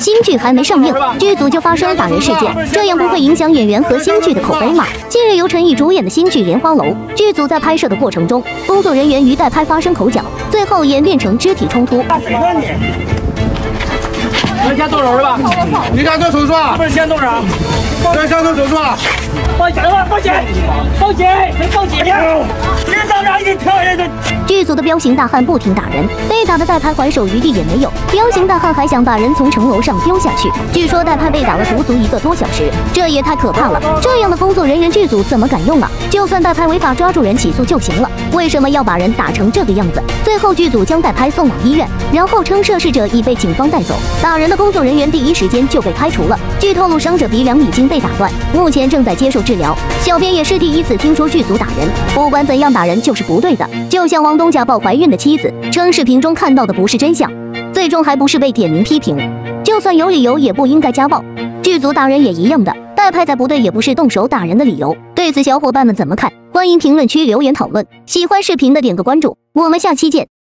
新剧还没上映，剧组就发生打人事件，这样不会影响演员和新剧的口碑吗？近日由陈毅主演的新剧《莲花楼》，剧组在拍摄的过程中，工作人员与代拍发生口角，最后演变成肢体冲突。 能先动手是吧？ 你敢做手术啊？ 不是先动手， 先做手术啊！ 报警！报警！报警！谁报警呀？别当场一跳人就。 剧组的彪形大汉不停打人，被打的代拍还手余地也没有。彪形大汉还想把人从城楼上丢下去。据说代拍被打了足足1个多小时，这也太可怕了！这样的工作人员剧组怎么敢用啊？就算代拍违法抓住人起诉就行了，为什么要把人打成这个样子？最后剧组将代拍送往医院，然后称涉事者已被警方带走。打人的工作人员第一时间就被开除了。据透露，伤者鼻梁已经被打断，目前正在接受治疗。小编也是第一次听说剧组打人，不管怎样打人就是不对的。就像王东家暴怀孕的妻子，称视频中看到的不是真相，最终还不是被点名批评。就算有理由，也不应该家暴。剧组打人也一样的，代拍再不对，也不是动手打人的理由。对此，小伙伴们怎么看？欢迎评论区留言讨论。喜欢视频的点个关注，我们下期见。